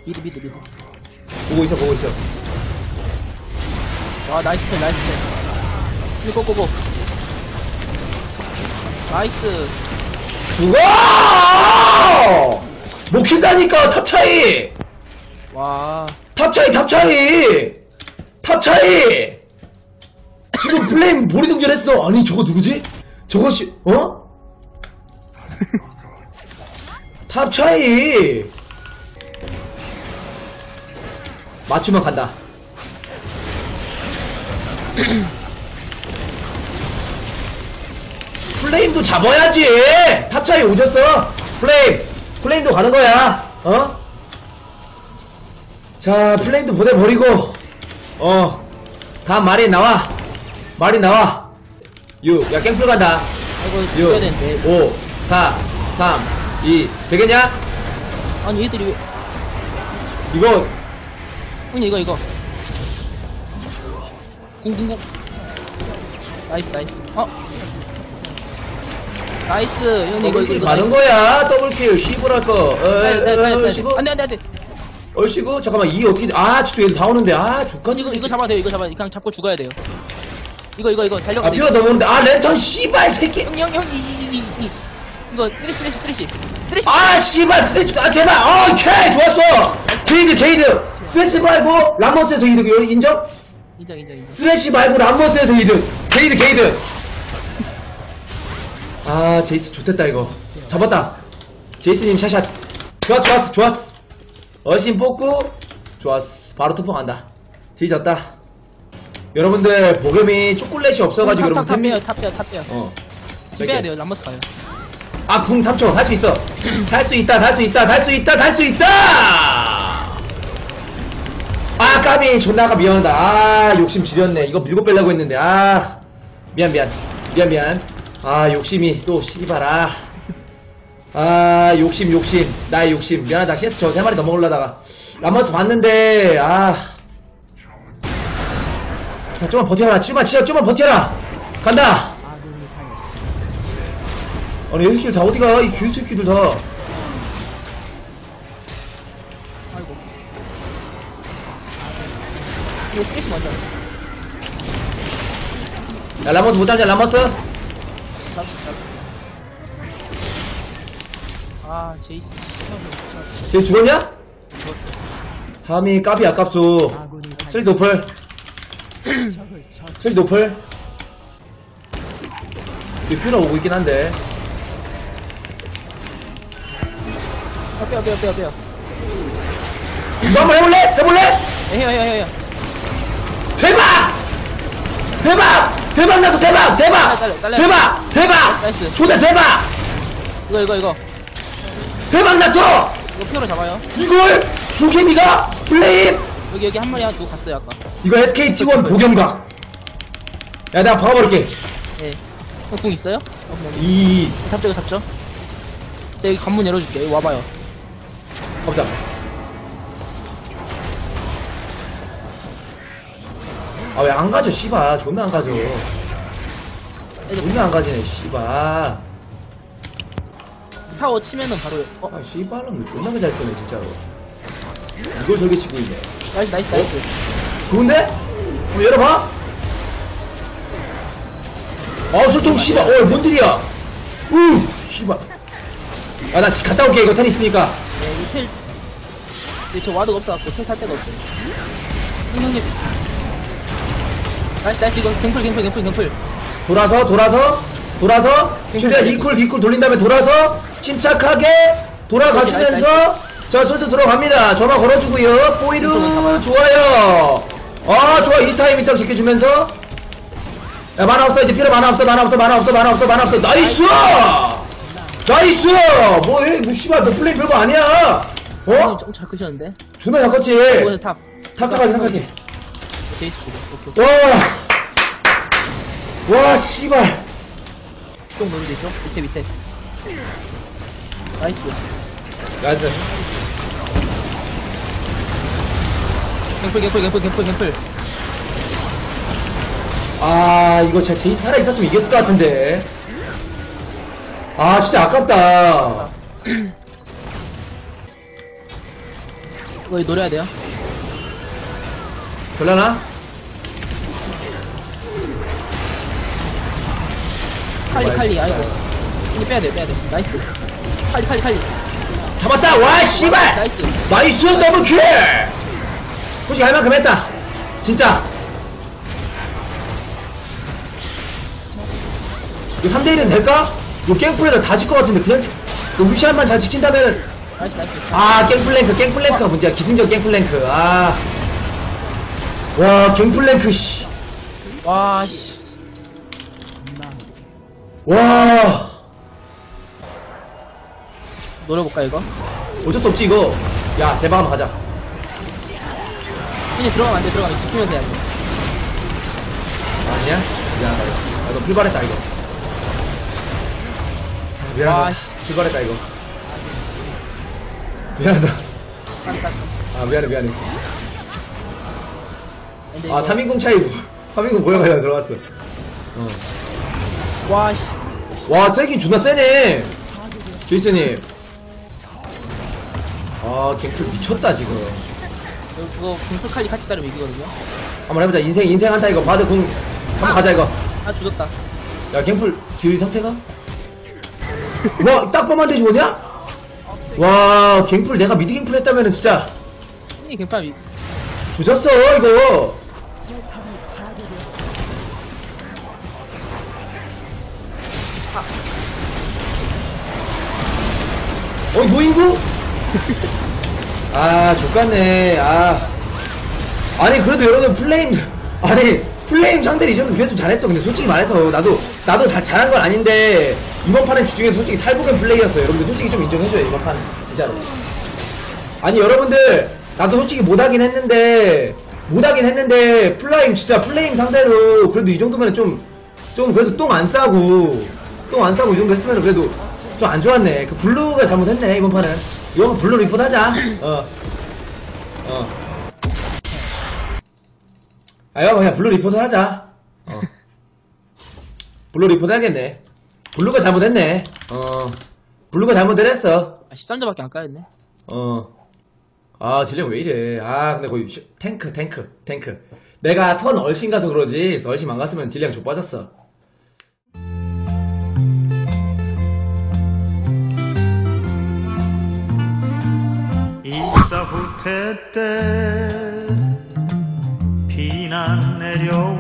미드. 보고 있어. 와, 나이스 텔. 이거 고고. 나이스. 죽어! 못 킨다니까, 탑 차이! 와. 탑 차이! 지금 플레임 몰이동전했어. 아니, 저거 누구지? 저것이, 어? 탑 차이! 맞추면 간다. 플레임도 잡아야지! 탑 차이 오졌어! 플레임도 가는 거야! 어? 자, 플레임도 보내버리고, 다음 마린 나와! 야, 깽풀 간다! 이거 죽여야 되는데. 5, 4, 3, 2, 되겠냐? 아니, 얘들이 왜. 이거, 형님, 이거. 궁. 나이스. 나이스. 형님, 이거. 많은 거야! 더블킬, 쉬브랄 거. 네. 안 돼. 얼씨구? 잠깐만, 이 어떻게, 저쪽 애들 다 오는데, 족간. 이거 잡아야 돼요. 그냥 잡고 죽어야 돼요. 이거 달려가. 피가 넘어오는데, 랜턴, 씨발, 새끼! 형, 이거 쓰레쉬. 씨발, 스트레치, 제발! 오케이! 좋았어! 게이드! 스트레치 말고, 람머스에서 이득, 인정? 인정. 스트레치 말고, 람머스에서 이득! 게이드! 제이스 좋댔다, 이거. 잡았다. 제이스님 샷. 좋았어. 어신 뽑고, 좋았어. 바로 토퍼 간다. 뒤졌다. 여러분들, 보겸이 초콜릿이 없어가지고, 여러분, 탑 빼요. 지금 빼야 돼요. 람머스 가요. 궁 3초. 살 수 있어. 살 수 있다! 까비. 존나 아까 미안하다. 욕심 지렸네. 이거 밀고 빼려고 했는데. 미안. 욕심이 또, 씨발아. 욕심. 나의 욕심. 미안하다. CS 저 3마리 넘어오려다가. 람머스 봤는데, 자, 좀만 버텨라. 좀만 버텨라. 간다. 아니, 이 새끼들 다 어디가? 이 개새끼들 다. 아이고. 이거 쓰레쉬 먼저. 야, 람머스 못 잡냐, 람머스? 잡았어. 제이스. 쟤 죽었냐? 죽었어. 하미, 까비 아깝소. 슬 노플. 뒤 퓨너 오고 있긴 한데. 빼요. 이거 한번 해볼래? 해요. 대박 나서 대박! 나이스. 초대 대박! 이거 대박 났어! 피오로 잡아요. 이걸 보겸이가 플레임! 여기 한 마리 누구 갔어요 아까. 이거 SKT1 보겸각. 야, 내가 박아버릴게. 예. 궁 있어요? 그냥. 잡죠. 자, 여기 관문 열어줄게. 여기 와봐요. 가보자. 왜 안 가져, 씨발. 존나 안 가져. 존나 안 가지네, 씨발. 타워 치면은 바로. 씨발놈 존나 잘 거네, 진짜로. 이걸 저렇게 치고 있네. 나이스. 좋은데? 한번 열어봐. 소통, 씨발. 뭔 일이야? 씨발. 나 갔다 올게, 이거 텔 있으니까. 네, 이 텔. 근데 저 와드가 없어갖고 텔 탈 데가 없어요. 형님. 나이스. 이거 갱플. 돌아서 최대한 이쿨 돌린 다음에 돌아서 침착하게 돌아가주면서 자, 슬슬 들어갑니다. 전화 걸어주고요. 보이르 좋아요. 좋아. 이 타임 지켜주면서. 야, 만화 없어. 이제 필요 만화 없어. 나이스! 뭐 씨발, 너 플레이 별거 아니야. 좀 잘 크셨는데. 존나 약했지. 이거 탑. 탁하게. 제이스 주고. 오케이. 와, 씨발. 좀 넣으면 되죠? 밑에. 나이스. 갱플. 이거 진짜 제이스 살아있었으면 이겼을 것 같은데. 진짜 아깝다. 이거 노려야 돼요. 별라나? 칼리, 아이고. 이제 빼야돼. 나이스. 칼리. 잡았다! 와, 씨발! 나이스. 나이스! 더블킬! 솔직히 할 만큼 했다. 진짜. 이거 3대1은 될까? 이거 깽플레이가 다 질 것 같은데, 그냥, 루시안만 잘 지킨다면, 나이스. 아, 깽플랭크가 문제야. 기승전 깽플랭크. 아. 와, 갱플랭크, 씨. 와, 씨. 와. 노려볼까, 이거? 어쩔 수 없지, 이거. 야, 대박 한번 가자. 이제 들어가면 안 돼. 지키면서 해야 돼. 아니야? 미안하다, 이거. 아, 너 풀발했다, 이거. 아, 미안하다. 와, 씨. 풀발했다, 이거. 미안하다. 아, 미안해. 근데 아, 이거- 3인공 차이고. 3인공 모여가지고 들어갔어. 와, 씨. 와, 세긴 존나 세네. 제이슨님. 아, 갱플 미쳤다, 지금. 그거 공풀 칼리 같이 자르면 이기거든요. 한번 해보자. 인생 한타 이거. 바드 공. 한번 가자, 이거. 아, 조졌다. 야, 갱플 딜 상태가? 와, 딱 뻔한데 죽었냐? 와, 갱플 내가 미드 갱플 했다면은 진짜 형님 갱플 조졌어, 이거. 노인구? 아, 족같네. 아니, 그래도 여러분, 플레임 상대를 이 정도 비했으면 잘했어. 근데 솔직히 말해서, 나도 잘한 건 아닌데, 이번 판은 중에 솔직히 탈북은 플레이였어요. 여러분들 솔직히 좀 인정해줘요, 이번 판은. 진짜로. 아니, 여러분들, 나도 솔직히 못하긴 했는데, 플레임 상대로, 그래도 이 정도면 좀 그래도 똥 안 싸고, 이 정도 했으면 그래도 좀 안 좋았네. 그 블루가 잘못했네, 이번 판은. 이번 블루 리포트 하자. 이거 그냥 블루 리포트 하자. 블루 리포트 하겠네. 블루가 잘못했네. 블루가 잘못을 했어. 13점밖에 안 까였네. 딜량 왜 이래. 근데 거의 탱크. 내가 선 얼씬 가서 그러지. 얼씬 안 갔으면 딜량 좀 빠졌어. 일사후퇴 때 비난 내려